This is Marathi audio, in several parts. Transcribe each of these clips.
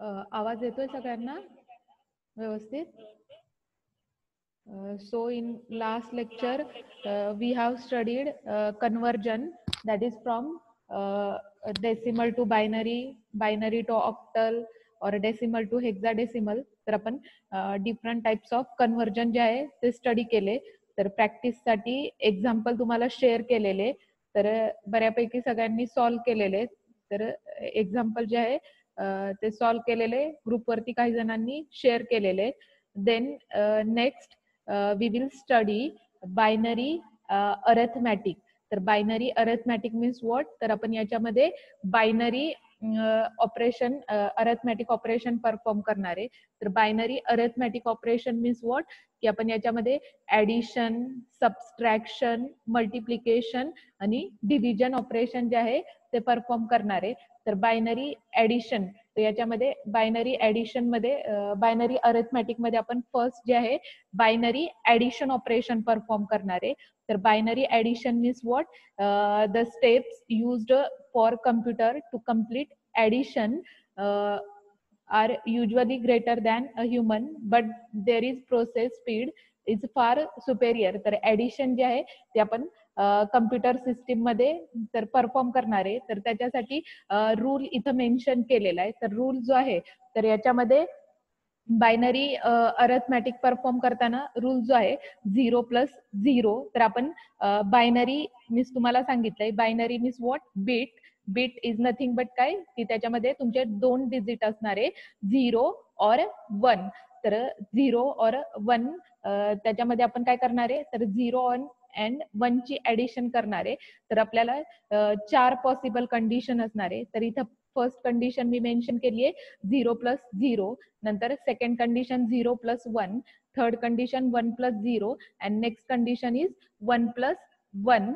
आवाज येतोय सगळ्यांना व्यवस्थित? So in last lecture we have studied conversion, that is from decimal to binary, binary to octal or decimal to hexadecimal. तर आपण different types of conversion जे आहे ते स्टडी केले. तर प्रॅक्टिस साठी एक्झाम्पल तुम्हाला शेअर केलेले, तर बऱ्यापैकी सगळ्यांनी सॉल्व्ह केलेले. तर एक्झाम्पल जे आहे ते सॉल्व्ह केलेले ग्रुपवरती काही जणांनी शेअर केलेले. Then next we will study binary arithmetic. तर बायनरी अरिथमॅटिक मीन्स व्हॉट? तर आपण याच्यामध्ये binary operation, arithmetic operation perform करणार आहे. तर binary arithmetic operation means what? की आपण याच्यामध्ये ऍडिशन, सबस्ट्रॅक्शन, मल्टिप्लिकेशन आणि डिव्हिजन ऑपरेशन जे आहे ते परफॉर्म करणार आहे. तर बायनरी ऍडिशन, तर याच्यामध्ये बायनरी ऍडिशन मध्ये, बायनरी अरिथमॅटिक मध्ये आपण फर्स्ट जे आहे बायनरी ऍडिशन ऑपरेशन परफॉर्म करणार आहे. तर binary addition means what? The steps used for computer to complete addition are usually greater than a human, but there is process speed is far superior. तर ऍडिशन जे आहे ते आपण कम्प्युटर सिस्टीम मध्ये तर परफॉर्म करणार आहे. तर त्याच्यासाठी रूल इथं मेन्शन केलेला आहे. तर रूल जो आहे तर याच्यामध्ये बायनरी अरिथमॅटिक परफॉर्म करताना रूल जो आहे 0+0. तर आपण बायनरी मीन्स तुम्हाला सांगितलंय, binary means what? Bit. Bit is nothing but काय? की त्याच्यामध्ये तुमचे 2 डिजिट असणारे 0 और 1. तर 0 और 1 त्याच्यामध्ये आपण काय करणार आहे? तर 0 अँड 1 ची ऍडिशन करणार आहे. तर आपल्याला 4 पॉसिबल कंडिशन असणार आहे. तर इथं फर्स्ट कंडिशन मी मेन्शन केली आहे 0+0. नंतर second condition 0+1, third condition 1+0 and next condition is 1+1.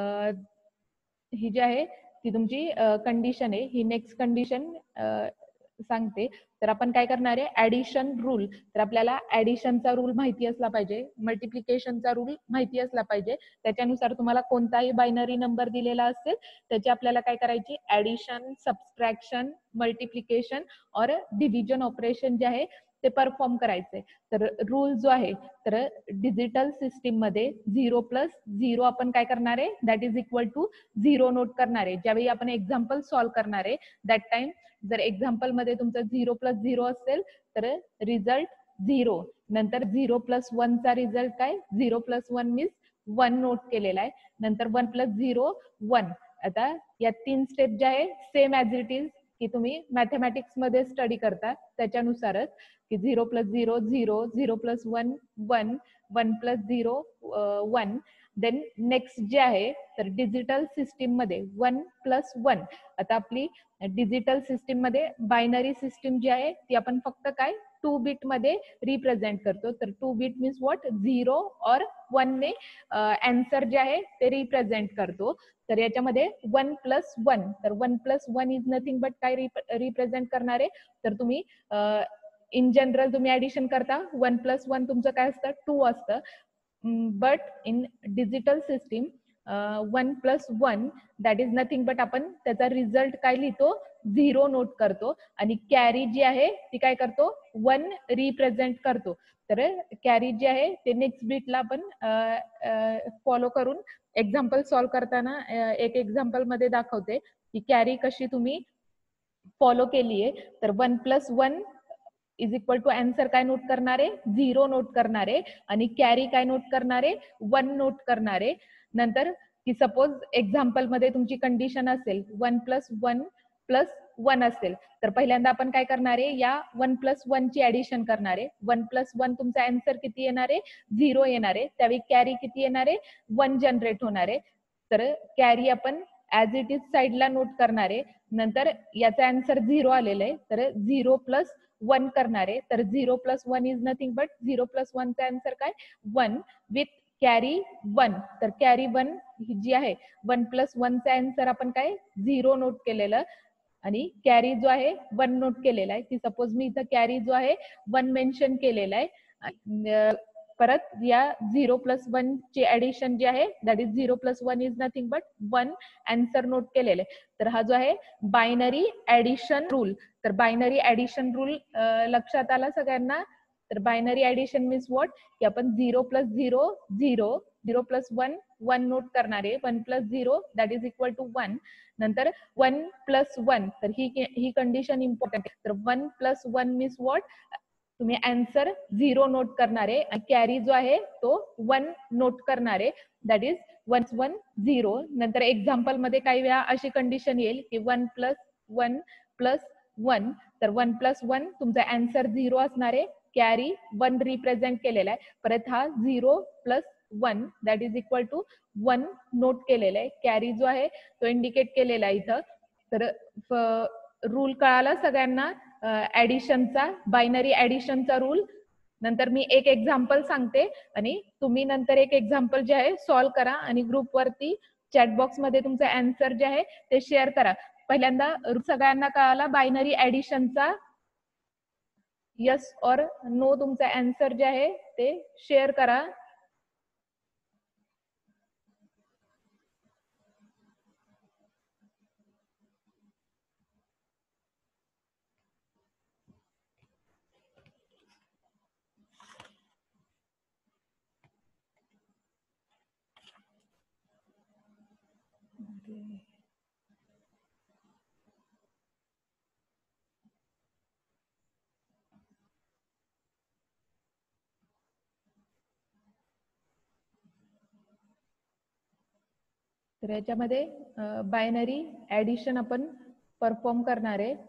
ही जी आहे ती तुमची कंडिशन आहे. ही नेक्स्ट कंडिशन सांगते. तर आपण काय करणार आहे? Addition rule. तर आपल्याला ऍडिशनचा रूल माहिती असला पाहिजे, मल्टिप्लिकेशनचा रूल माहिती असला पाहिजे. त्याच्यानुसार तुम्हाला कोणताही बायनरी नंबर दिलेला असेल त्याची आपल्याला काय करायची? ऍडिशन, सबस्ट्रॅक्शन, मल्टिप्लिकेशन और डिव्हिजन ऑपरेशन जे आहे ते परफॉर्म करायचे. तर रूल जो आहे तर डिजिटल सिस्टीम मध्ये 0+0 आपण काय करणार आहे? That is equal to 0 note करणार आहे. ज्यावेळी आपण एक्झाम्पल सॉल्व्ह करणार आहे दॅट टाइम जर एक्झाम्पल मध्ये तुमचं 0+0 असेल तर रिझल्ट 0. नंतर 0+1 चा रिझल्ट काय? 0+1 मीन्स 1 नोट केलेला आहे. नंतर 1+0 1. आता या 3 स्टेप ज्या आहे सेम ऍज इट इज की तुम्ही मॅथमॅटिक्स मध्ये स्टडी करता त्याच्यानुसारच, की 0+0 0, 0+1 1, 1+0 1. देन नेक्स्ट जे आहे तर डिजिटल सिस्टीम मध्ये 1+1. आता आपली डिजिटल सिस्टीम मध्ये बायनरी सिस्टीम जी आहे ती आपण फक्त काय 2 बिट मध्ये रिप्रेझेंट करतो. तर 2 बिट मीन्स व्हॉट? 0 और 1 ने आन्सर जे आहे ते रिप्रेझेंट करतो. तर याच्यामध्ये 1+1, तर 1+1 इज नथिंग बट काय रिप्रेझेंट करणार आहे? तर तुम्ही इन जनरल तुम्ही ऍडिशन करता 1+1 तुमचं काय असतं? 2 असतं. But in digital system 1+1 that is nothing but आपण त्याचा रिझल्ट काय लिहितो? 0 नोट करतो. आणि कॅरी जी आहे ती काय करतो? 1 रिप्रेझेंट करतो. तर कॅरी जे आहे ते नेक्स्ट बीटला आपण फॉलो करून एक्झाम्पल सॉल्व्ह करताना एक एक्झाम्पल मध्ये दाखवते की कॅरी कशी तुम्ही फॉलो केली आहे. तर 1+1 इज इक्वल टू आन्सर काय नोट करणार आहे? 0 नोट करणार आहे. आणि कॅरी काय नोट करणार आहे? 1 नोट करणार आहे. नंतर की सपोज एक्झाम्पल मध्ये तुमची कंडिशन असेल 1+1+1 असेल तर पहिल्यांदा आपण काय करणार आहे? या 1+1 ची ऍडिशन करणार आहे. 1+1 तुमचा आन्सर किती येणार आहे? 0 येणार आहे. त्यावेळी कॅरी किती येणार आहे? 1 जनरेट होणार आहे. तर कॅरी आपण ऍज इट इज साइडला नोट करणार आहे. नंतर याचा आन्सर 0 आलेला आहे तर 0+1 करणार आहे. तर 0+1 इज नथिंग बट 0+1 चा आन्सर काय? 1 विथ कॅरी 1. तर कॅरी 1 जी आहे 1+1 चा आन्सर आपण काय 0 नोट केलेलं आणि कॅरी जो आहे 1 नोट केलेला आहे. की सपोज मी इथं कॅरी जो आहे 1 मेन्शन केलेला आहे. परत या 0+1 ची ऍडिशन जी आहे that is 0+1 is nothing but 1 answer note केलेले. तर हा जो आहे बायनरी ऍडिशन रूल. तर बायनरी ऍडिशन रूल लक्षात आला सगळ्यांना. तर बायनरी ऍडिशन मीन्स व्हॉट, की आपण 0+0 0, 0+1 1 नोट करणार आहे. 1+0 दॅट इज इक्वल टू 1. नंतर 1+1, तर ही कंडिशन इम्पॉर्टंट आहे. तर 1+1 मीन्स व्हॉट, तुम्ही आन्सर 0 नोट करणार आहे आणि कॅरी जो आहे तो 1 नोट करणार आहे. That is 1+1 0. नंतर एक्झाम्पल मध्ये काही वेळा अशी कंडिशन येईल की 1+1+1, तर 1+1 तुमचा आन्सर 0 असणार आहे. कॅरी 1 रिप्रेझेंट केलेला आहे. परत हा 0+1 that is equal to 1 note केलेला आहे. कॅरी जो आहे तो इंडिकेट केलेला आहे इथं. तर रूल कळाला सगळ्यांना ऍडिशनचा, बायनरी ऍडिशनचा रूल. नंतर मी एक एक्झाम्पल सांगते आणि तुम्ही नंतर एक एक्झाम्पल जे आहे सॉल्व्ह करा आणि ग्रुपवरती चॅटबॉक्स मध्ये तुमचं आन्सर जे आहे ते शेअर करा. पहिल्यांदा सगळ्यांना कळाला बायनरी ऍडिशनचा. यस और नो तुमचा आन्सर जे आहे ते शेअर करा. तर याच्यामध्ये बायनरी ऍडिशन आपण परफॉर्म करणार आहे.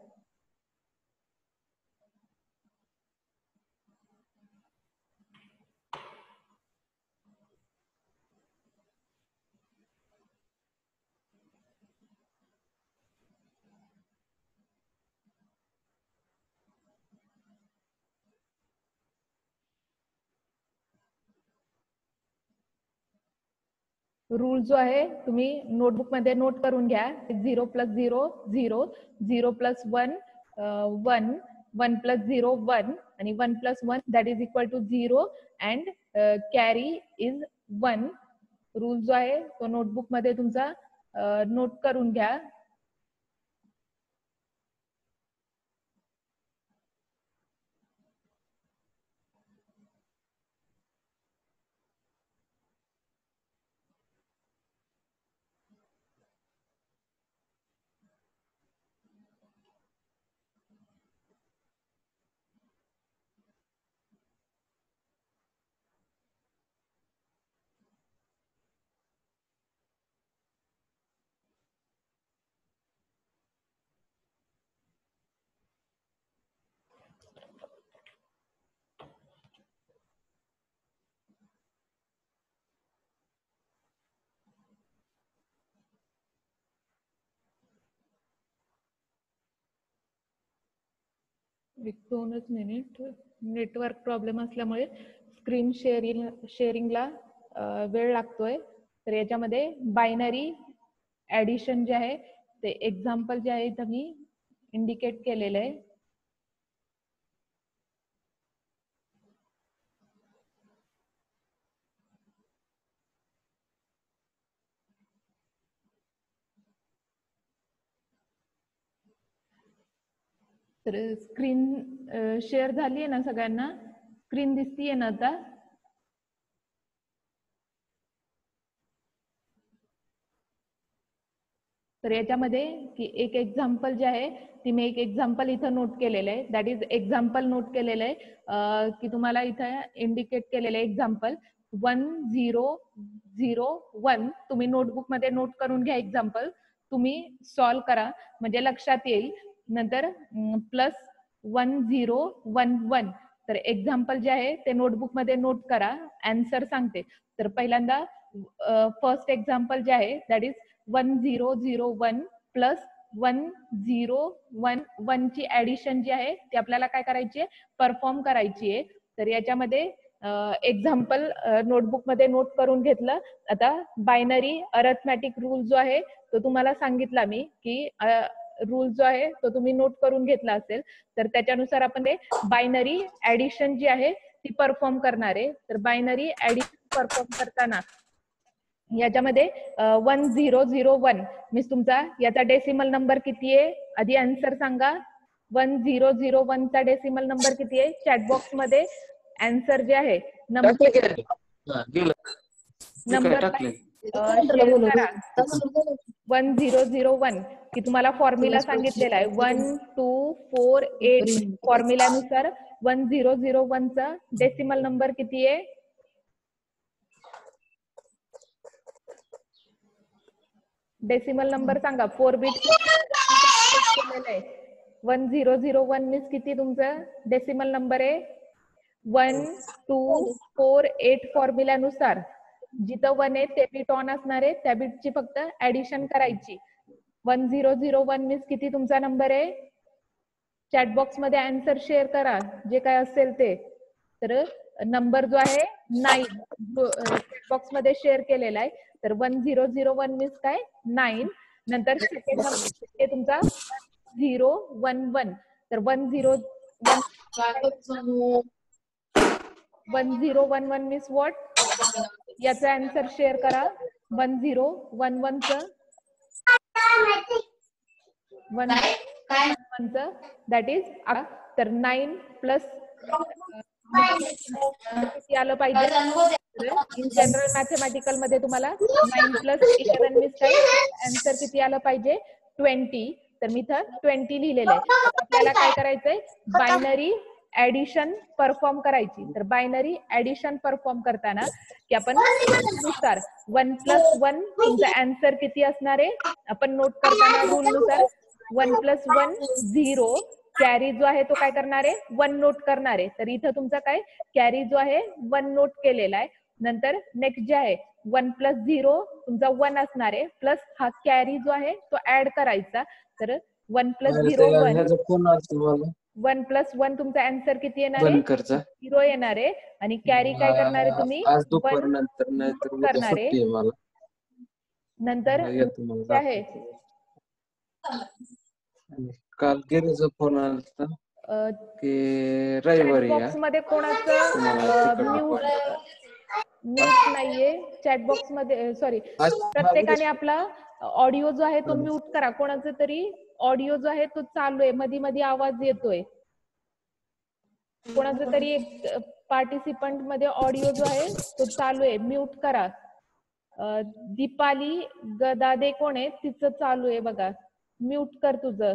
रूल जो आहे तुम्ही नोटबुक मध्ये नोट करून घ्या. 0+0 0, 0+1 1, 1+0 1 आणि 1+1 that is equal to 0 and carry is 1. Rule जो आहे तो नोटबुक मध्ये तुमचा नोट करून घ्या. एक 2च मिनिट, नेटवर्क प्रॉब्लेम असल्यामुळे स्क्रीन शेअरिंगला वेळ लागतोय. तर याच्यामध्ये बायनरी ऍडिशन जे आहे ते एक्झाम्पल जे आहे इथं मी इंडिकेट केलेलं आहे. तर स्क्रीन शेअर झाली आहे ना सगळ्यांना? स्क्रीन दिसतीये ना आता? तर याच्यामध्ये की एक एक्झाम्पल जे आहे ती मी एक एक्झाम्पल इथं नोट केलेलं आहे. दॅट इज एक्झाम्पल नोट केलेलं आहे की तुम्हाला इथं इंडिकेट केलेलं आहे एक्झाम्पल 1001. तुम्ही नोटबुक मध्ये नोट करून घ्या एक्झाम्पल. तुम्ही सॉल्व्ह करा म्हणजे लक्षात येईल. नंतर +1011. तर एक्झाम्पल जे आहे ते नोटबुक मध्ये नोट करा. आन्सर सांगते. तर पहिल्यांदा फर्स्ट एक्झाम्पल जे आहे दॅट इज 1001 प्लस 1011 ची ऍडिशन जी आहे ती आपल्याला काय करायची आहे, परफॉर्म करायची आहे. तर याच्यामध्ये एक्झाम्पल नोटबुक मध्ये नोट करून घेतलं. आता बायनरी अरिथमॅटिक रूल जो आहे तो तुम्हाला सांगितला मी की रूल जो आहे तो तुम्ही नोट करून घेतला असेल. तर त्याच्यानुसार आपण ते बायनरी ऍडिशन जी आहे ती परफॉर्म करणार आहे. तर बायनरी ऍडिशन परफॉर्म करताना याच्यामध्ये 1001 मीन्स तुमचा याचा डेसिमल नंबर किती आहे, आधी आन्सर सांगा. 1001 चा डेसिमल नंबर किती आहे? चॅट बॉक्स मध्ये आन्सर जे आहे नंबर शेअर करा. 1001 की तुम्हाला फॉर्म्युला सांगितलेला आहे 1248 फॉर्म्युल्यानुसार 1001 चा डेसिमल नंबर किती आहे? डेसिमल नंबर सांगा. 4 बिट 1001 मीन्स किती तुमचं डेसिमल नंबर आहे? 1248 फॉर्म्युल्यानुसार जिथं 1 आहे ते बीट ऑन असणार आहे, त्या बीटची फक्त ऍडिशन करायची. 1001 मीन्स किती तुमचा नंबर आहे? चॅट बॉक्स मध्ये आन्सर शेअर करा जे काय असेल ते. तर नंबर जो आहे 9 चॅट बॉक्स मध्ये शेअर केलेला आहे. तर 1001 मीन्स काय? 9. नंतर सेकंड नंबर तुमचा 011. तर 1011 मीन्स व्हॉट? याचा आन्सर शेअर करा. 1011 च दॅट इज तर 9 प्लस किती आलं पाहिजे? इन जनरल मॅथमॅटिकल मध्ये तुम्हाला 9 प्लस 11 मीन्स काय? आन्सर किती आलं पाहिजे? 20. तर मी इथं 20 लिहिलेलं आहे. आपल्याला काय करायचंय? बायनरी ऍडिशन परफॉर्म करायची. तर बायनरी ऍडिशन परफॉर्म करताना की आपण नुसार 1 प्लस 1 तुमचा आन्सर किती असणार आहे? आपण नोट करताना रूल नुसार 1 प्लस 1 0. कॅरी जो आहे तो काय करणार आहे? 1 नोट करणार आहे. तर इथं तुमचा काय कॅरी जो आहे 1 नोट केलेला आहे. नंतर नेक्स्ट जे आहे 1 प्लस 0 तुमचा 1 असणार आहे, प्लस हा कॅरी जो आहे तो ऍड करायचा. तर 1 प्लस 0 1 प्लस 1 तुमचा आन्सर किती येणार आहे? 0 येणार आहे. आणि कॅरी काय करणार आहे तुम्ही? 1 करणार आहे. नंतर आहे काल गिरीचा फोन आला की रविवारी बॉक्स मध्ये कोणाचं म्यूट नाहीये चॅट बॉक्स मध्ये. सॉरी, प्रत्येकाने आपला ऑडिओ जो आहे तो म्यूट करा. कोणाचा तरी ऑडिओ जो आहे तो चालू आहे, मध्ये मध्ये आवाज येतोय. कोणाचा तरी एक पार्टिसिपंट मध्ये ऑडिओ जो आहे तो चालू आहे, म्यूट करा. दीपाली गदादे कोण आहे? तिचं चालू आहे बघा, म्यूट कर तुझं.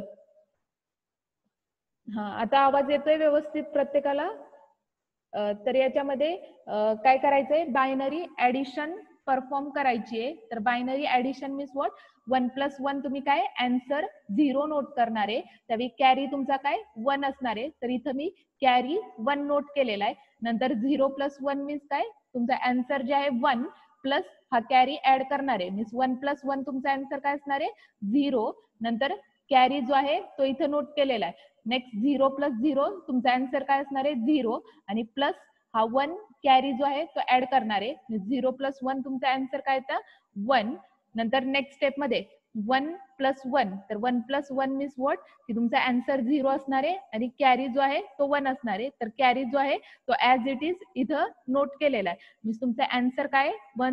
हा, आता आवाज येतोय व्यवस्थित प्रत्येकाला? तर याच्यामध्ये काय करायचंय? बायनरी ऍडिशन परफॉर्म करायची आहे. तर binary addition means what? 1 plus 1 तुम्ही काय आन्सर 0 नोट करणार आहे. त्यावेळी कॅरी तुमचा काय 1 असणार आहे. तर इथं मी कॅरी 1 नोट केलेला आहे. नंतर 0 प्लस 1 मीन्स काय? तुमचा आन्सर जे आहे 1 प्लस हा कॅरी ऍड करणार आहे. मीन्स 1 प्लस 1 तुमचा आन्सर काय असणार आहे? 0. नंतर कॅरी जो आहे तो इथं नोट केलेला आहे. नेक्स्ट 0 प्लस 0 तुमचा आन्सर काय असणार आहे? 0. आणि प्लस हा 1 कॅरी जो आहे तो ऍड करणार आहे. 0 प्लस 1 तुमचा आन्सर काय येतं? 1. नंतर नेक्स्ट स्टेप मध्ये 1 प्लस 1. तर 1 प्लस 1 मीन्स व्हॉट? की तुमचा आन्सर 0 असणार आहे आणि कॅरी जो आहे तो 1 असणार आहे. तर कॅरी जो आहे तो ऍज इट इज इथं नोट केलेला आहे. मीन्स तुमचा आन्सर काय?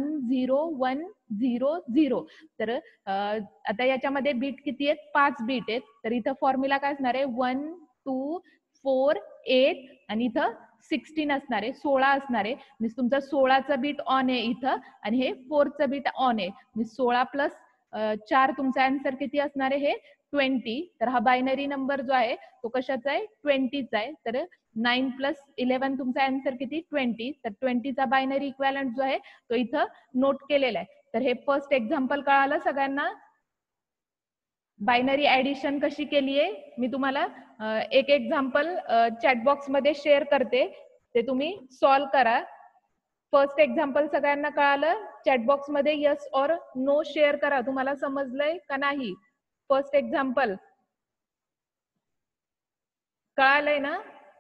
101000. तर आता याच्यामध्ये बीट किती आहेत? 5 बीट आहेत. तर इथं फॉर्म्युला काय असणार आहे? 1 2 4 8 आणि इथं 16 असणार आहे, 16 असणार आहे. मीन्स तुमचा 16चा बीट ऑन आहे इथं आणि हे 4चं बीट ऑन आहे. मीन्स 16 प्लस 4 तुमचा आन्सर किती असणार आहे? हे 20. तर हा बायनरी नंबर जो आहे तो कशाचा आहे? 20चा आहे. तर 9 प्लस 11 तुमचा आन्सर किती? 20. तर 20चा बायनरी इक्वॅलंट जो आहे तो इथं नोट केलेला आहे. तर हे फर्स्ट एक्झाम्पल कळालं सगळ्यांना? बायनरी ऍडिशन कशी केली आहे मी तुम्हाला एक एक्झाम्पल चॅट बॉक्स मध्ये शेअर करते, ते तुम्ही सॉल्व करा. फर्स्ट एक्झाम्पल सगळ्यांना कळालं? चॅट बॉक्स मध्ये यस और नो शेअर करा. तुम्हाला समजलंय का नाही? फर्स्ट एक्झाम्पल कळालंय ना?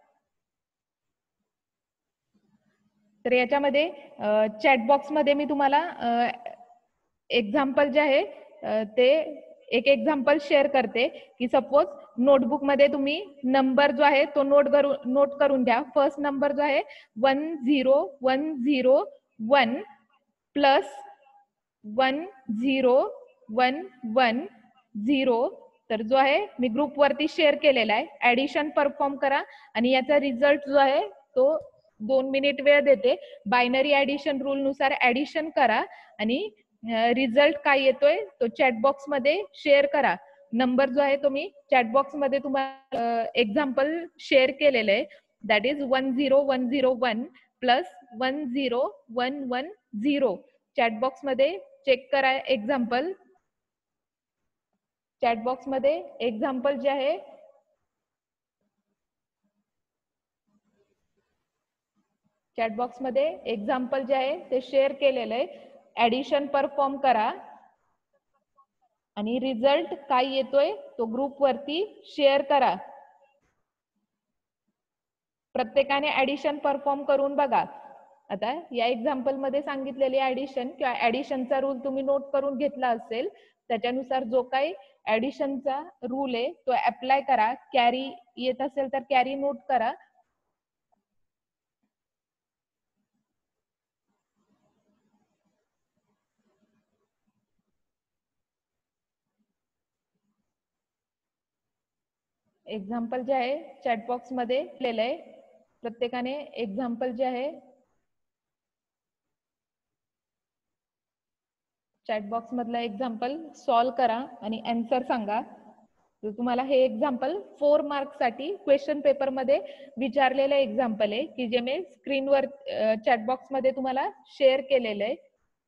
तर याच्यामध्ये चॅट बॉक्स मध्ये मी तुम्हाला एक्झाम्पल जे आहे ते एक एक्झाम्पल शेअर करते की सपोज नोटबुक मध्ये तुम्ही नंबर जो आहे तो नोट करून घ्या. फर्स्ट नंबर जो आहे 10101 प्लस 10110, तर जो आहे मी ग्रुप वरती शेअर केलेला आहे. ऍडिशन परफॉर्म करा आणि याचा रिझल्ट जो आहे तो 2 मिनिट वेळ देते. बायनरी ऍडिशन रूल नुसार ऍडिशन करा आणि रिझल्ट काय येतोय तो चॅट बॉक्स मध्ये शेअर करा. नंबर जो आहे तो मी चॅट बॉक्स मध्ये तुम्हाला एक्झाम्पल शेअर केलेलं आहे. That is 10101 plus 10110. Chat box मध्ये चेक करा एक्झाम्पल. चॅट बॉक्स मध्ये एक्झाम्पल जे आहे चॅट बॉक्स मध्ये एक्झाम्पल जे आहे ते शेअर केलेलं आहे. ऍडिशन परफॉर्म करा आणि रिझल्ट काय येतोय तो ग्रुप वरती शेअर करा. प्रत्येकाने ऍडिशन परफॉर्म करून बघा. आता या एक्झाम्पल मध्ये सांगितलेली ऍडिशन किंवा ऍडिशनचा रूल तुम्ही नोट करून घेतला असेल, त्याच्यानुसार जो काही ऍडिशनचा रूल आहे तो अप्लाय करा. कॅरी येत असेल तर कॅरी नोट करा. एक्झाम्पल जे आहे चॅट बॉक्स मध्ये दिलेलं आहे. प्रत्येकाने एक्झाम्पल जे आहे चॅट बॉक्स मधला एक्झाम्पल सॉल्व करा आणि आन्सर सांगा. तर तुम्हाला हे एक्झाम्पल 4 मार्क्स साठी क्वेश्चन पेपर मध्ये विचारलेलं एक्झाम्पल आहे की जे मी स्क्रीनवर चॅट बॉक्स मध्ये तुम्हाला शेअर केलेलं आहे.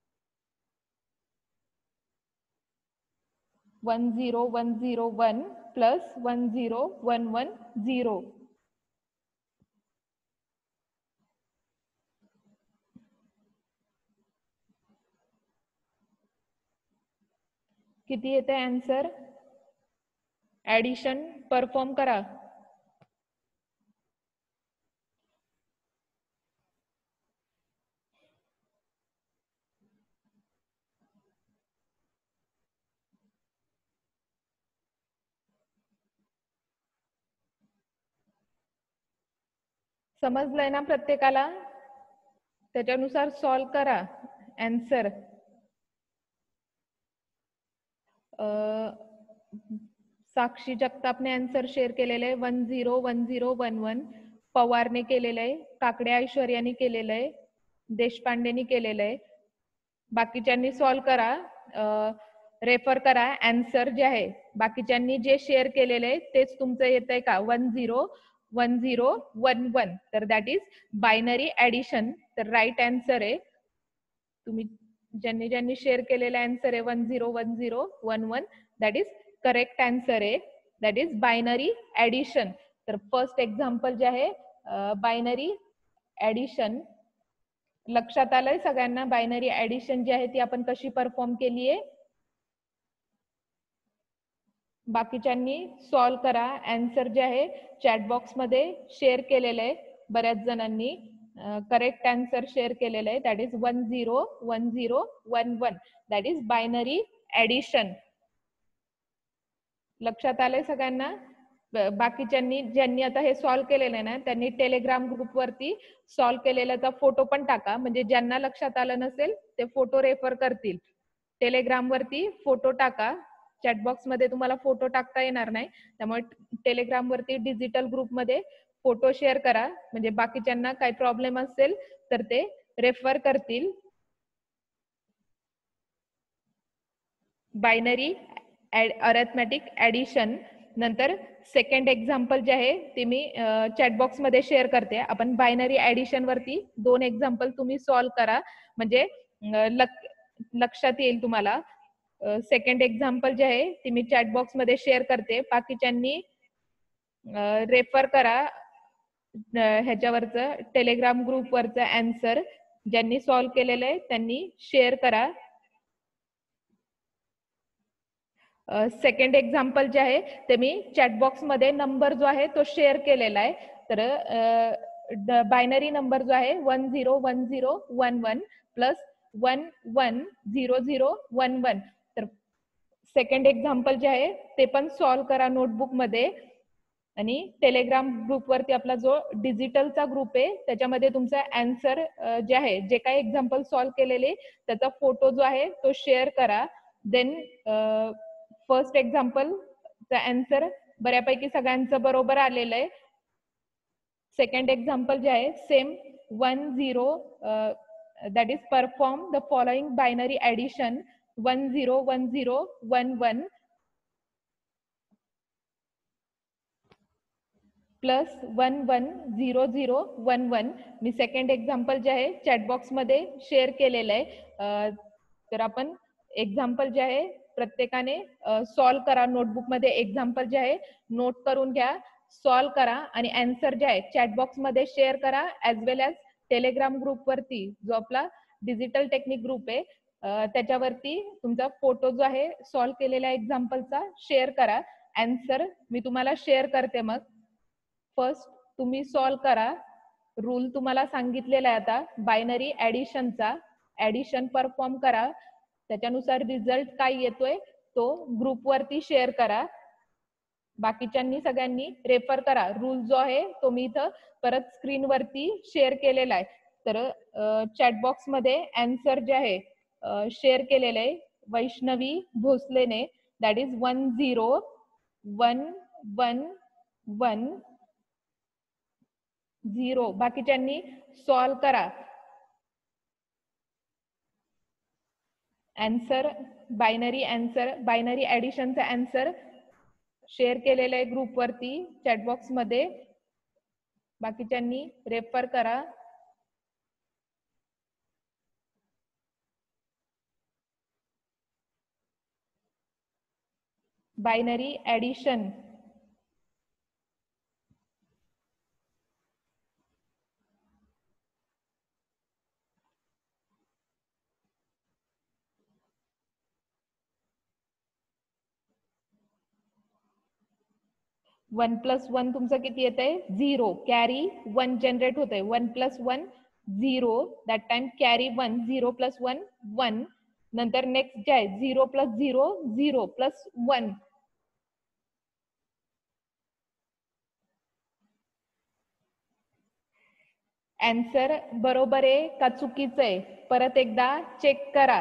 10101 प्लस 10110. किती येते आन्सर? ऍडिशन परफॉर्म करा. समजलंय ना प्रत्येकाला? त्याच्यानुसार सॉल्व करा आन्सर. साक्षी जगतापने आन्सर शेअर केलेलं आहे 101011. पवारने केलेलं आहे. काकडे ऐश्वर्याने केलेलं आहे. देशपांडेनी केलेलं आहे. बाकीच्यांनी सॉल्व करा. रेफर करा आन्सर जे आहे. बाकीच्यांनी जे शेअर केलेलं आहे तेच तुमचं येत आहे का? 101011. तर दॅट इज बायनरी ऍडिशन. तर राईट आन्सर आहे. तुम्ही ज्यांनी शेअर केलेला आन्सर आहे 101011. दॅट इज करेक्ट आन्सर आहे. That is binary addition. तर फर्स्ट एक्झाम्पल जे आहे बायनरी ऍडिशन. लक्षात आलंय सगळ्यांना बायनरी ऍडिशन जी आहे ती आपण कशी परफॉर्म केली आहे? बाकीच्यांनी सॉल्व करा. आन्सर जे आहे चॅट बॉक्स मध्ये शेअर केलेलं आहे. बऱ्याच जणांनी करेक्ट आन्सर शेअर केलेलं आहे. That is 101011. That is binary addition. लक्षात आलंय सगळ्यांना? बाकीच्यांनी ज्यांनी आता हे सॉल्व केलेलं आहे ना त्यांनी टेलिग्राम ग्रुप वरती सॉल्व केलेल्याचा फोटो पण टाका. म्हणजे ज्यांना लक्षात आलं नसेल ते फोटो रेफर करतील. टेलिग्राम वरती फोटो टाका. चॅट बॉक्स मध्ये तुम्हाला फोटो टाकता येणार नाही, त्यामुळे टेलिग्राम वरती डिजिटल ग्रुप मध्ये फोटो शेअर करा. म्हणजे बाकीच्यांना काही प्रॉब्लेम असेल तर ते रेफर करतील. Binary arithmetic addition. नंतर सेकंड एक्झाम्पल जे आहे ते मी चॅट बॉक्स मध्ये शेअर करते. आपण बायनरी ऍडिशन वरती 2 एक्झाम्पल तुम्ही सॉल्व करा म्हणजे लक्षात येईल तुम्हाला. सेकंड एक्झाम्पल जे आहे ते मी चॅट बॉक्स मध्ये शेअर करते. बाकीच्यांनी रेफर करा ह्याच्यावरचं टेलिग्राम ग्रुप वरचं आन्सर. ज्यांनी सॉल्व केलेलं आहे त्यांनी शेअर करा. सेकंड एक्झाम्पल जे आहे ते मी चॅट बॉक्स मध्ये नंबर जो आहे तो शेअर केलेला आहे. तर बायनरी नंबर जो आहे 101011 प्लस 110011. तर सेकंड एक्झाम्पल जे आहे ते पण सॉल्व करा नोटबुक मध्ये. आणि टेलिग्राम ग्रुप वरती आपला जो डिजिटलचा ग्रुप आहे त्याच्यामध्ये तुमचा आन्सर जे आहे, जे काही एक्झाम्पल सॉल्व केलेले त्याचा फोटो जो आहे तो शेअर करा. देन फर्स्ट एक्झाम्पलचा आन्सर बऱ्यापैकी सगळ्यांचं बरोबर आलेलं आहे. सेकंड एक्झाम्पल जे आहे same 10 that is perform the following binary addition 101011 plus 110011. मी सेकंड एक्झाम्पल जे आहे चॅटबॉक्स मध्ये शेअर केलेलं आहे. तर आपण एक्झाम्पल जे आहे प्रत्येकाने सॉल्व करा. नोटबुक मध्ये एक्झाम्पल जे आहे नोट करून घ्या, सॉल्व करा आणि आन्सर जे आहे चॅटबॉक्स मध्ये शेअर करा. As well as Telegram group वरती जो आपला डिजिटल टेक्निक ग्रुप आहे त्याच्यावरती तुमचा फोटो जो आहे सॉल्व केलेल्या एक्झाम्पलचा शेअर करा. आन्सर मी तुम्हाला शेअर करते. मग फर्स्ट तुम्ही सॉल्व करा. रूल तुम्हाला सांगितलेला आहे आता बायनरी ऍडिशनचा. ऍडिशन परफॉर्म करा, त्याच्यानुसार रिझल्ट काय येतोय तो ग्रुप वरती शेअर करा. बाकीच्यांनी सगळ्यांनी रेफर करा. रूल जो आहे तो मी इथं परत स्क्रीन वरती शेअर केलेला आहे. तर चॅटबॉक्स मध्ये आन्सर जे आहे शेअर केलेलं आहे वैष्णवी भोसलेने. That is 101110. बाकीच्यांनी सॉल्व करा. आन्सर बायनरी ऍडिशनचा आन्सर शेअर केलेला आहे ग्रुप वरती चॅटबॉक्स मध्ये. बाकीच्यांनी रेफर करा. बायनरी ऍडिशन 1 + 1 तुमचं किती येत आहे 0. कॅरी 1 जनरेट होत आहे. 1 + 1 0. That time carry 1. 0 + 1 1. नंतर नेक्स्ट जे आहे 0 + 0 0 + 1. आन्सर बरोबर आहे का चुकीचं आहे परत एकदा चेक करा.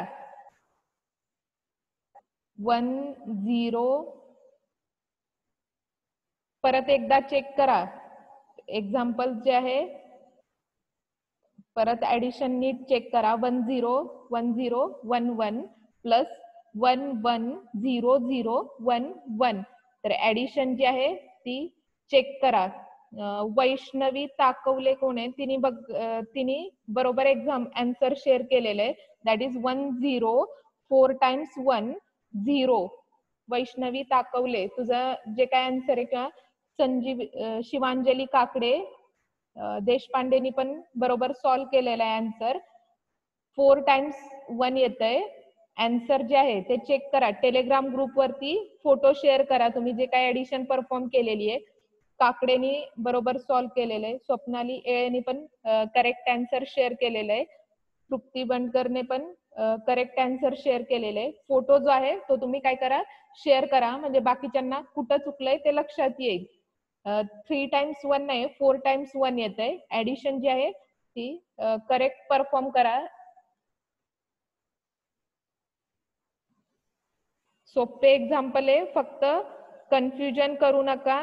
1 0 परत एकदा चेक करा. एक्झाम्पल जे आहे परत ऍडिशन नीट चेक करा. 101011 प्लस 110011. तर ऍडिशन जी आहे ती चेक करा. वैष्णवी ताकवले कोण आहे तिने बरोबर आन्सर शेअर केलेलं आहे. That is 10 4 times 1 0. Vaishnavi Takawale तुझं जे काय आन्सर आहे किंवा शिवांजली काकडे देशपांडेनी पण बरोबर सॉल्व केलेला आहे आन्सर. 4 टाइम्स 1 येत आहे. आन्सर जे आहे ते चेक करा. टेलिग्राम ग्रुप वरती फोटो शेअर करा तुम्ही जे काय ऍडिशन परफॉर्म केलेली आहे. काकडेनी बरोबर सॉल्व केलेलं आहे. स्वप्नाली एळेनी पण करेक्ट आन्सर शेअर केलेलं आहे. तृप्ती बंडकरने पण करेक्ट आन्सर शेअर केलेले आहे. फोटो जो आहे तो तुम्ही काय करा शेअर करा म्हणजे बाकीच्यांना कुठं चुकलंय ते लक्षात येईल. 3 टाइम्स 1 नाही 4 टाइम्स 1 येत आहे. ऍडिशन जी आहे ती करेक्ट परफॉर्म करा. सोपे एक्झाम्पल आहे, फक्त कन्फ्युजन करू नका.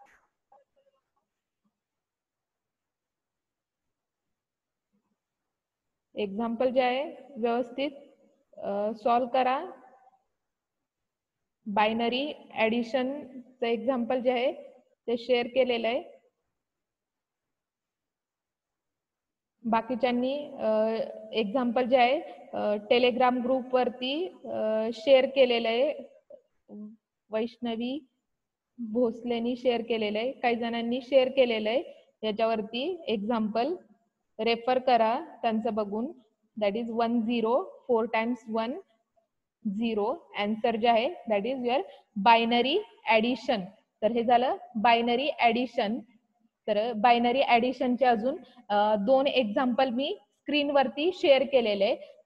एक्झाम्पल जे आहे व्यवस्थित सॉल्व करा. बायनरी ऍडिशनचं एक्झाम्पल जे आहे ते शेअर केलेलं आहे. बाकीच्यांनी एक्झाम्पल जे आहे टेलिग्राम ग्रुप वरती शेअर केलेलं आहे. वैष्णवी भोसलेनी शेअर केलेलं आहे. काही जणांनी शेअर केलेलं आहे याच्यावरती एक्झाम्पल. रेफर करा त्यांचं बघून. That is 10 4 times 1 0. आन्सर जे आहे that is your binary addition. तर हे झालं बायनरी ऍडिशन. तर बायनरी ऍडिशनचे अजून 2 एक्झाम्पल मी स्क्रीन वरती शेअर केलेले.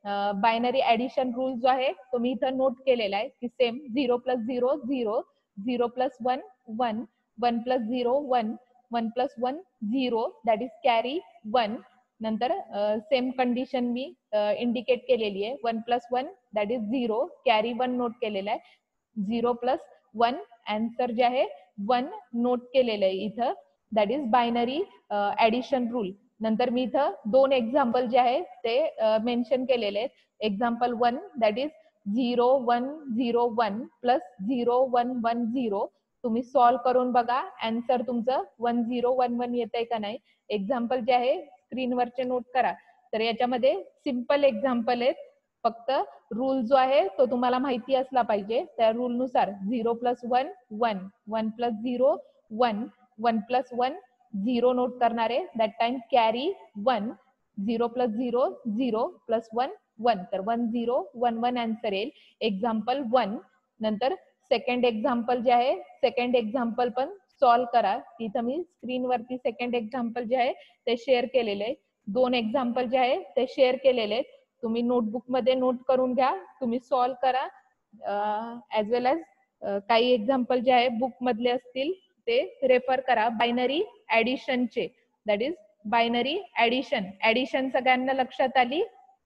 बायनरी ऍडिशन रूल जो आहे तो मी इथं नोट केलेला आहे की सेम 0 + 0 0, 0 + 1 1, 1 + 0 1, 1 + 1 0, दॅट इज कॅरी 1. नंतर सेम कंडिशन मी इंडिकेट केलेली आहे. 1 + 1 दॅट इज 0, कॅरी 1 नोट केलेला आहे. 0 + 1 आन्सर जे आहे 1 नोट केलेलं आहे इथं, that is binary addition rule. नंतर मी इथं 2 एक्झाम्पल जे आहे ते मेन्शन केलेले आहेत. Example 1 that is 0 1 0 1 + 0 1 1 0. तुम्ही सॉल्व्ह करून बघा, आन्सर तुमचं 1 0 1 1 येतंय का नाही. एक्झाम्पल जे आहे स्क्रीनवरचे नोट करा. तर याच्यामध्ये सिम्पल एक्झाम्पल आहेत, फक्त रूल जो आहे तो तुम्हाला माहिती असला पाहिजे. त्या रूल नुसार 0 + 1 1, 1 + 0 1, 1 + 1 0 नोट करणारे, दॅट टाइम कॅरी 1, 0 + 0 0 + 1 1. तर 1 0 1 1 आन्सर येईल. एक्झाम्पल 1. नंतर सेकंड एक्झाम्पल जे आहे, सेकंड एक्झाम्पल पण सॉल्व्ह करा. इथं मी स्क्रीनवरती सेकंड एक्झाम्पल जे आहे ते शेअर केलेले आहे. 2 एक्झाम्पल जे आहे ते शेअर केलेले आहेत. तुम्ही नोटबुक मध्ये नोट करून घ्या, तुम्ही सॉल्व्ह करा. ॲज वेल ॲज काही एक्झाम्पल जे आहे बुक मधले असतील ते रेफर करा. बायनरी ऍडिशनचे, that is binary addition. Addition सगळ्यांना लक्षात आली.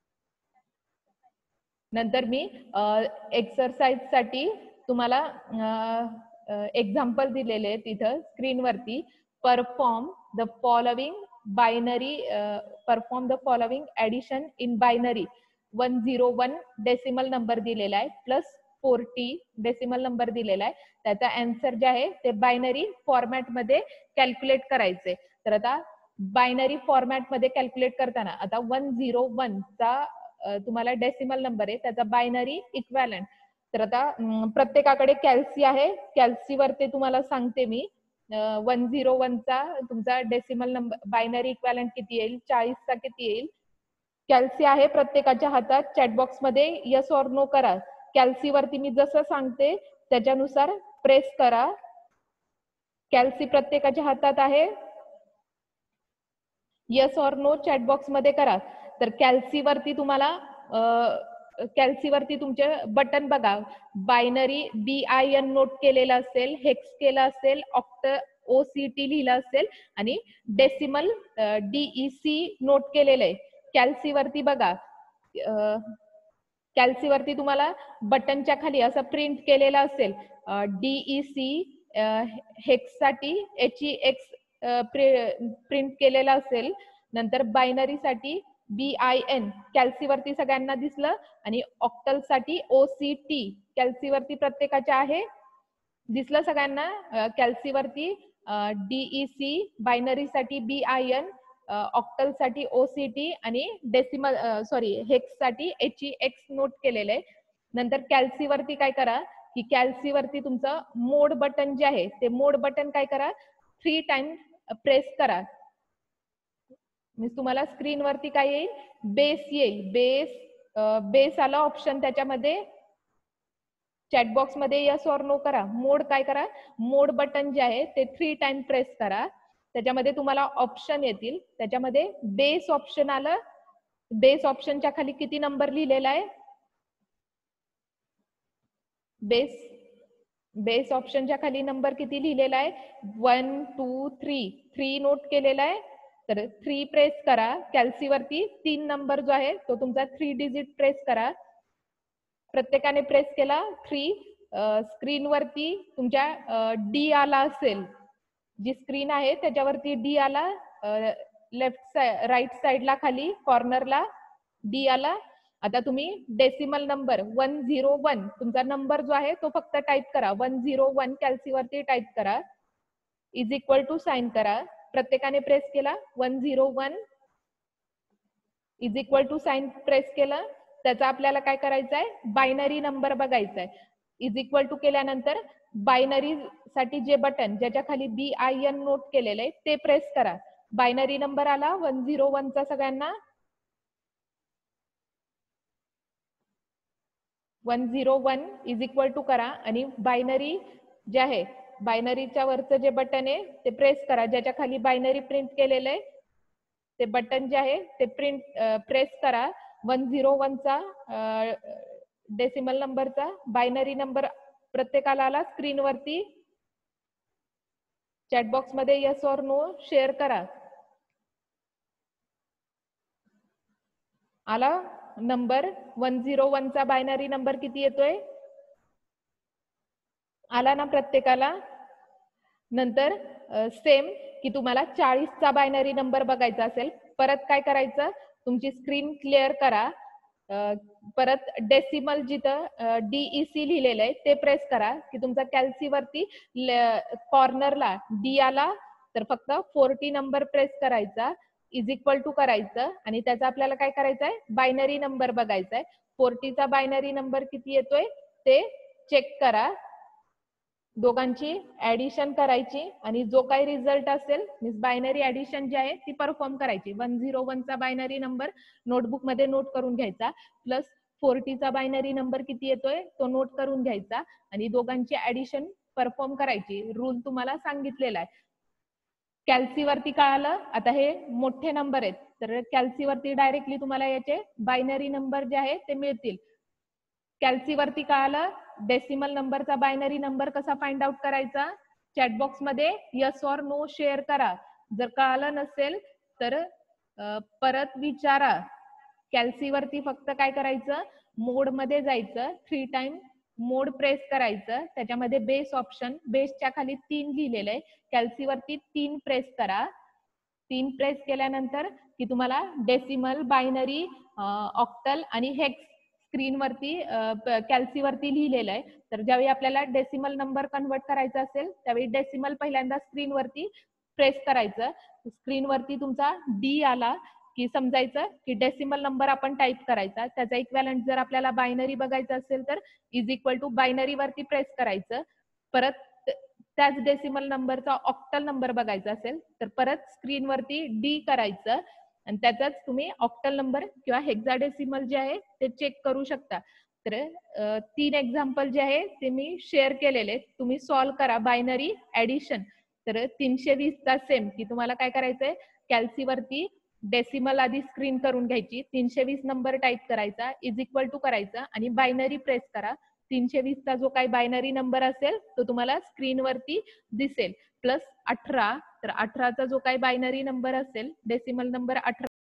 नंतर मी एक्सरसाइज साठी तुम्हाला एक्झाम्पल दिलेले आहेत इथं स्क्रीनवरती. Perform the following binary, perform the following addition in binary. 101 decimal number दिलेला आहे प्लस 40 डेसिमल नंबर दिलेला आहे. त्याचा आन्सर जे आहे ते बायनरी फॉर्मॅट मध्ये कॅल्क्युलेट करायचे. तर आता बायनरी फॉर्मॅट मध्ये कॅल्क्युलेट करताना आता 101 चा तुम्हाला डेसिमल नंबर आहे, त्याचा बायनरी इक्वॅलंट. तर आता प्रत्येकाकडे कॅल्सी आहे. कॅल्सीवरती तुम्हाला सांगते मी. 101 चा तुमचा डेसिमल नंबर बायनरी इक्वॅलंट किती येईल, 40 चा किती येईल. कॅल्सी आहे प्रत्येकाच्या हातात. चॅटबॉक्स मध्ये यस ऑर नो करा. कॅल्सीवरती मी जसं सांगते त्याच्यानुसार प्रेस करा. कॅल्सी प्रत्येकाच्या हातात आहे. यस ऑर नो चॅटबॉक्स मध्ये करा. तर कॅल्सीवरती तुम्हाला कॅल्सीवरती तुमचे बटन बघा. बायनरी BIN नोट केलेला असेल, हेक्स केला असेल, ऑक्ट OCT लिहिलं असेल आणि डेसिमल DEC नोट केलेलं आहे. कॅल्सीवरती बघा. कॅल्सीवरती तुम्हाला बटनच्या खाली असं प्रिंट केलेलं असेल DEC हेक्स साठी HEX प्रिंट केलेला असेल. नंतर बायनरी साठी BIN कॅल्सीवरती सगळ्यांना दिसलं आणि ऑक्टल साठी OCT कॅल्सीवरती प्रत्येकाच्या आहे. दिसलं सगळ्यांना. कॅल्सीवरती DEC, बायनरी साठी BIN, ऑक्टल साठी OCT आणि डेसिमल हेक्स साठी HEX नोट केलेलं आहे. नंतर कॅल्सीवरती काय करा की कॅल्सीवरती तुमचं मोड बटन जे आहे ते मोड बटन काय करा 3 टाइम प्रेस करा. मी तुम्हाला स्क्रीनवरती काय येईल, बेस येईल. बेस आला ऑप्शन त्याच्यामध्ये. चॅटबॉक्स मध्ये यस ऑर नो करा. मोड काय करा, मोड बटन जे आहे ते 3 टाइम प्रेस करा. त्याच्यामध्ये तुम्हाला ऑप्शन येतील. त्याच्यामध्ये बेस ऑप्शन आलं. बेस ऑप्शनच्या खाली किती नंबर लिहिलेला आहे, बेस ऑप्शनच्या खाली नंबर किती लिहिलेला आहे, 1 2 3 नोट केलेला आहे. तर 3 प्रेस करा. कॅल्सीवरती 3 नंबर जो आहे तो तुमचा 3 डिजिट प्रेस करा. प्रत्येकाने प्रेस केला 3. स्क्रीनवरती तुमच्या D आला असेल. जी स्क्रीन आहे त्याच्यावरती D आला. लेफ्ट राईट साइडला खाली कॉर्नरला D आला. आता तुम्ही डेसिमल नंबर 101 तुमचा नंबर जो आहे तो फक्त टाईप करा. 101 कॅल्सीवरती टाईप करा. इज इक्वल टू साइन करा. प्रत्येकाने प्रेस केला. 101 is equal to sign press केलं. त्याचा आपल्याला काय करायचं आहे, बायनरी नंबर बघायचा आहे. इज इक्वल टू केल्यानंतर बायनरी साठी जे बटन ज्याच्या खाली BIN नोट केलेलं आहे ते प्रेस करा. बायनरी नंबर आला 101 चा सगळ्यांना. 101 इज इक्वल टू करा आणि बायनरी जे आहे बायनरीच्या वरचं जे बटन आहे ते प्रेस करा. ज्याच्या खाली बायनरी प्रिंट केलेलं आहे ते बटन जे आहे ते प्रेस करा. 101चा डेसिमल नंबरचा बायनरी नंबर प्रत्येकाला आला स्क्रीनवरती? चॅटबॉक्स मध्ये येस ऑर नो शेअर करा. आला नंबर 101चा बायनरी नंबर किती येतोय? आला ना प्रत्येकाला? नंतर सेम की तुम्हाला 40चा बायनरी नंबर बघायचा असेल, परत काय करायचं, तुमची स्क्रीन क्लिअर करा. परत डेसिमल जिथं DEC लिहिलेलं आहे ते प्रेस करा की तुमचा कॅल्सीवरती कॉर्नरला डी आला तर फक्त 40 नंबर प्रेस करायचा, इज इक्वल टू करायचं आणि त्याचा आपल्याला काय करायचं आहे, बायनरी नंबर बघायचा आहे. 40चा बायनरी नंबर किती येतोय ते चेक करा. दोघांची ऍडिशन करायची आणि जो काही रिझल्ट असेल मीन्स बायनरी ऍडिशन जी आहे ती परफॉर्म करायची. 101चा बायनरी नंबर नोटबुक मध्ये नोट करून घ्यायचा, प्लस 40चा बायनरी नंबर किती येतोय तो नोट करून घ्यायचा आणि दोघांची ऍडिशन परफॉर्म करायची. रूल तुम्हाला सांगितलेला आहे. कॅल्सीवरती काय आलं, आता हे मोठे नंबर आहेत तर कॅल्सीवरती डायरेक्टली तुम्हाला याचे बायनरी नंबर जे आहे ते मिळतील. कॅल्सीवरती काय आलं, डेसिमल नंबरचा बायनरी नंबर कसा फाइंड आउट करायचा? चॅटबॉक्स मध्ये यस ऑर नो शेअर करा. जर कळालं नसेल तर परत विचारा. कॅल्सीवरती फक्त काय करायचं, मोड मध्ये जायचं, 3 टाइम मोड प्रेस करायचं, त्याच्यामध्ये बेस ऑप्शन, बेसच्या खाली 3 लिहिलेलं आहे, कॅल्सीवरती 3 प्रेस करा. 3 प्रेस केल्यानंतर की तुम्हाला डेसिमल, बायनरी, ऑक्टल आणि हेक्स स्क्रीनवरती कॅल्सीवरती लिहिलेलं आहे. तर ज्यावेळी आपल्याला डेसिमल नंबर कन्वर्ट करायचा असेल त्यावेळी डेसिमल पहिल्यांदा स्क्रीनवरती प्रेस करायचं. स्क्रीनवरती तुमचा डी आला की समजायचं की डेसिमल नंबर आपण टाईप करायचा. त्याचा इक्वॅलंट जर आपल्याला बायनरी बघायचं असेल तर इज इक्वल टू बायनरी वरती प्रेस करायचं. परत त्याच डेसिमल नंबरचा ऑक्टल नंबर बघायचा असेल तर परत स्क्रीनवरती डी करायचं आणि त्याचाच तुम्ही ऑक्टल नंबर किंवा हेक्साडेसिमल जे आहे ते चेक करू शकता. तर 3 एक्झाम्पल जे आहे ते मी शेअर केलेले, तुम्ही सॉल्व्ह करा बायनरी ऍडिशन. तर 320चा सेम की तुम्हाला काय करायचंय, कॅल्सीवरती डेसिमल आधी स्क्रीन करून घ्यायची, 320 नंबर टाईप करायचा, इज इक्वल टू करायचा आणि बायनरी प्रेस करा. 320चा जो काही बायनरी नंबर असेल तो तुम्हाला स्क्रीनवरती दिसेल, प्लस 18, तर 18चा जो काही बायनरी नंबर असेल, डेसिमल नंबर 18